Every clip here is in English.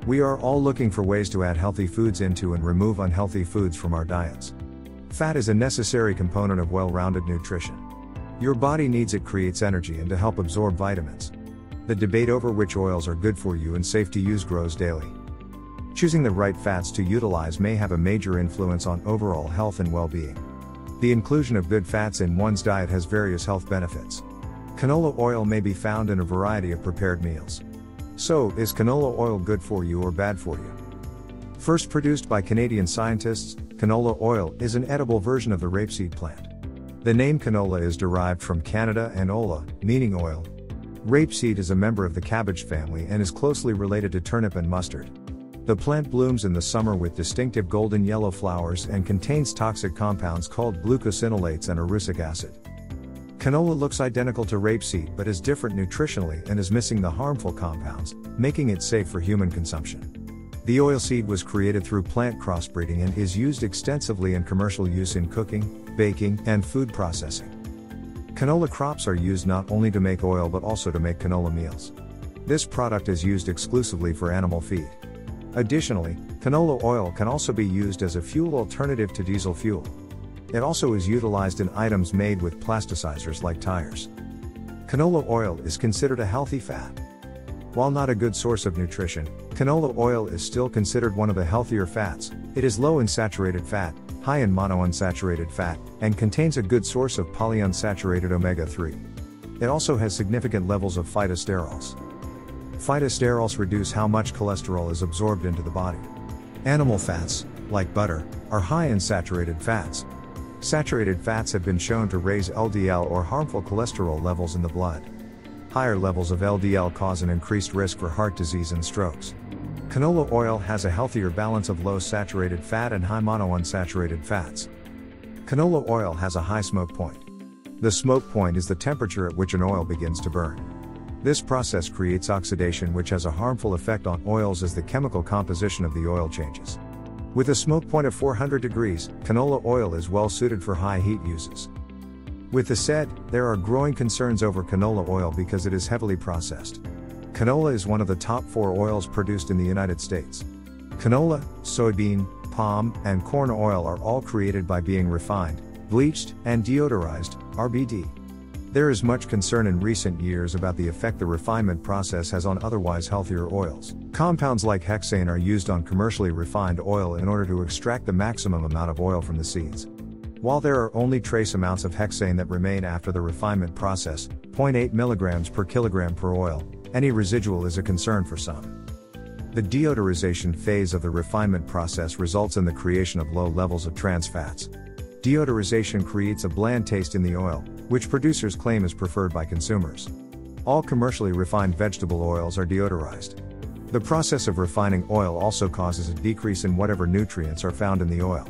We are all looking for ways to add healthy foods into and remove unhealthy foods from our diets. Fat is a necessary component of well-rounded nutrition. Your body needs it, creates energy and to help absorb vitamins. The debate over which oils are good for you and safe to use grows daily. Choosing the right fats to utilize may have a major influence on overall health and well-being. The inclusion of good fats in one's diet has various health benefits. Canola oil may be found in a variety of prepared meals. So, is canola oil good for you or bad for you? First produced by Canadian scientists, canola oil is an edible version of the rapeseed plant. The name canola is derived from Canada and ola, meaning oil. Rapeseed is a member of the cabbage family and is closely related to turnip and mustard. The plant blooms in the summer with distinctive golden yellow flowers and contains toxic compounds called glucosinolates and erucic acid. Canola looks identical to rapeseed but is different nutritionally and is missing the harmful compounds, making it safe for human consumption. The oilseed was created through plant crossbreeding and is used extensively in commercial use in cooking, baking, and food processing. Canola crops are used not only to make oil but also to make canola meals. This product is used exclusively for animal feed. Additionally, canola oil can also be used as a fuel alternative to diesel fuel. It also is utilized in items made with plasticizers like tires. Canola oil is considered a healthy fat. While not a good source of nutrition, canola oil is still considered one of the healthier fats. It is low in saturated fat, high in monounsaturated fat, and contains a good source of polyunsaturated omega-3. It also has significant levels of phytosterols. Phytosterols reduce how much cholesterol is absorbed into the body. Animal fats, like butter, are high in saturated fats. Saturated fats have been shown to raise LDL or harmful cholesterol levels in the blood. Higher levels of LDL cause an increased risk for heart disease and strokes. Canola oil has a healthier balance of low saturated fat and high monounsaturated fats. Canola oil has a high smoke point. The smoke point is the temperature at which an oil begins to burn. This process creates oxidation, which has a harmful effect on oils as the chemical composition of the oil changes. With a smoke point of 400 degrees, canola oil is well suited for high heat uses. With this said, there are growing concerns over canola oil because it is heavily processed. Canola is one of the top 4 oils produced in the United States. Canola, soybean, palm, and corn oil are all created by being refined, bleached, and deodorized, RBD. There is much concern in recent years about the effect the refinement process has on otherwise healthier oils. Compounds like hexane are used on commercially refined oil in order to extract the maximum amount of oil from the seeds. While there are only trace amounts of hexane that remain after the refinement process, 0.8 mg per kilogram per oil, any residual is a concern for some. The deodorization phase of the refinement process results in the creation of low levels of trans fats. Deodorization creates a bland taste in the oil, which producers claim is preferred by consumers. All commercially refined vegetable oils are deodorized. The process of refining oil also causes a decrease in whatever nutrients are found in the oil.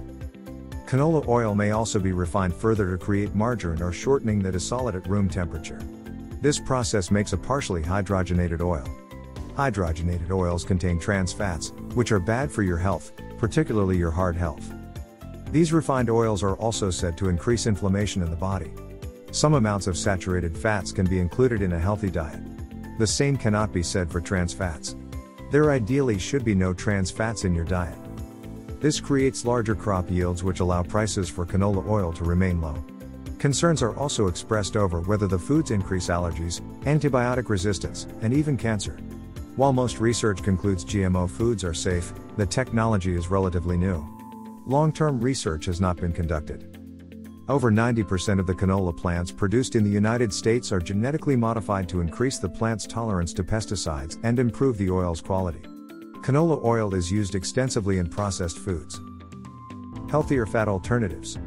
Canola oil may also be refined further to create margarine or shortening that is solid at room temperature. This process makes a partially hydrogenated oil. Hydrogenated oils contain trans fats, which are bad for your health, particularly your heart health. These refined oils are also said to increase inflammation in the body. Some amounts of saturated fats can be included in a healthy diet. The same cannot be said for trans fats. There ideally should be no trans fats in your diet. This creates larger crop yields, which allow prices for canola oil to remain low. Concerns are also expressed over whether the foods increase allergies, antibiotic resistance, and even cancer. While most research concludes GMO foods are safe, the technology is relatively new. Long-term research has not been conducted. Over 90% of the canola plants produced in the United States are genetically modified to increase the plant's tolerance to pesticides and improve the oil's quality. Canola oil is used extensively in processed foods. Healthier fat alternatives.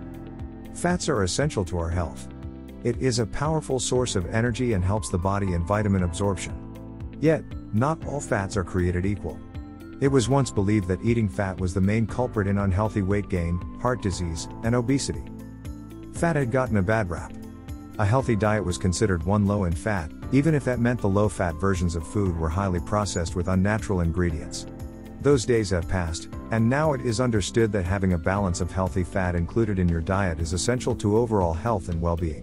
Fats are essential to our health. It is a powerful source of energy and helps the body in vitamin absorption. Yet, not all fats are created equal. It was once believed that eating fat was the main culprit in unhealthy weight gain, heart disease, and obesity. Fat had gotten a bad rap. A healthy diet was considered one low in fat, even if that meant the low-fat versions of food were highly processed with unnatural ingredients. Those days have passed, and now it is understood that having a balance of healthy fat included in your diet is essential to overall health and well-being.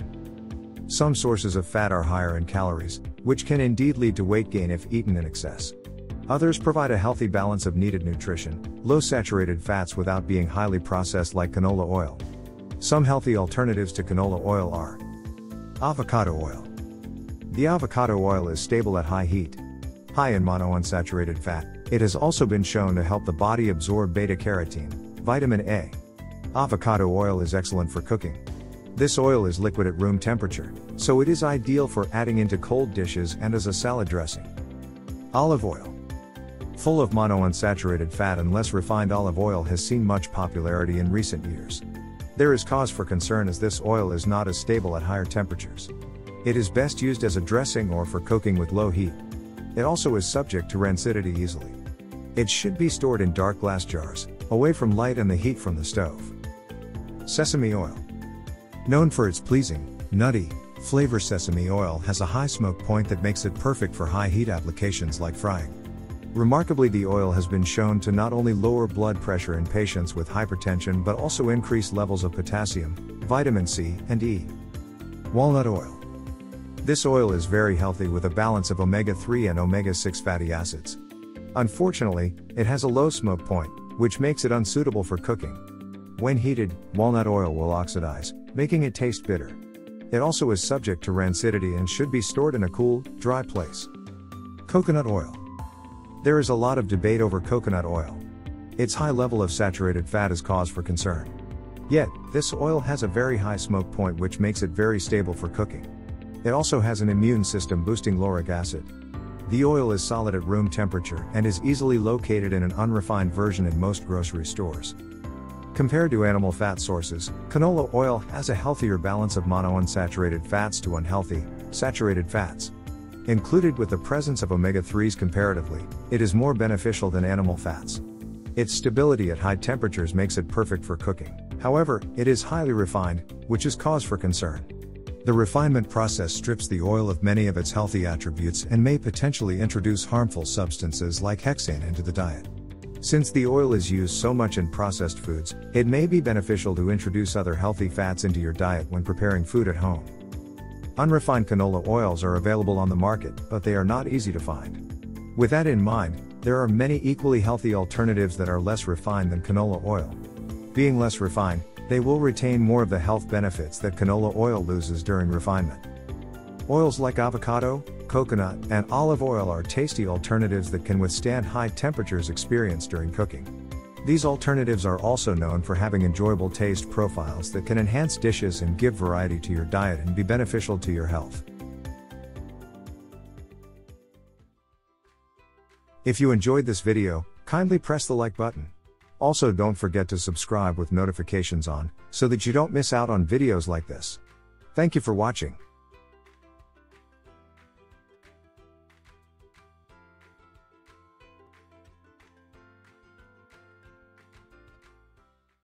Some sources of fat are higher in calories, which can indeed lead to weight gain if eaten in excess. Others provide a healthy balance of needed nutrition, low saturated fats without being highly processed like canola oil. Some healthy alternatives to canola oil are avocado oil. The avocado oil is stable at high heat. High in monounsaturated fat, it has also been shown to help the body absorb beta-carotene, vitamin A. Avocado oil is excellent for cooking. This oil is liquid at room temperature, so it is ideal for adding into cold dishes and as a salad dressing. Olive oil. Full of monounsaturated fat and less refined olive oil has seen much popularity in recent years. There is cause for concern as this oil is not as stable at higher temperatures. It is best used as a dressing or for cooking with low heat. It also is subject to rancidity easily. It should be stored in dark glass jars, away from light and the heat from the stove. Sesame oil. Known for its pleasing, nutty flavor, sesame oil has a high smoke point that makes it perfect for high heat applications like frying. Remarkably, the oil has been shown to not only lower blood pressure in patients with hypertension but also increase levels of potassium, vitamin C, and E. Walnut oil. This oil is very healthy with a balance of omega-3 and omega-6 fatty acids. Unfortunately, it has a low smoke point, which makes it unsuitable for cooking. When heated, walnut oil will oxidize, making it taste bitter. It also is subject to rancidity and should be stored in a cool, dry place. Coconut oil. There is a lot of debate over coconut oil. Its high level of saturated fat is cause for concern. Yet, this oil has a very high smoke point which makes it very stable for cooking. It also has an immune system boosting lauric acid. The oil is solid at room temperature and is easily located in an unrefined version in most grocery stores. Compared to animal fat sources, canola oil has a healthier balance of monounsaturated fats to unhealthy, saturated fats. Included with the presence of omega-3s comparatively, it is more beneficial than animal fats. Its stability at high temperatures makes it perfect for cooking. However, it is highly refined, which is cause for concern. The refinement process strips the oil of many of its healthy attributes and may potentially introduce harmful substances like hexane into the diet. Since the oil is used so much in processed foods, it may be beneficial to introduce other healthy fats into your diet when preparing food at home. Unrefined canola oils are available on the market, but they are not easy to find. With that in mind, there are many equally healthy alternatives that are less refined than canola oil. Being less refined, they will retain more of the health benefits that canola oil loses during refinement. Oils like avocado, coconut, and olive oil are tasty alternatives that can withstand high temperatures experienced during cooking. These alternatives are also known for having enjoyable taste profiles that can enhance dishes and give variety to your diet and be beneficial to your health. If you enjoyed this video, kindly press the like button. Also, don't forget to subscribe with notifications on, so that you don't miss out on videos like this. Thank you for watching.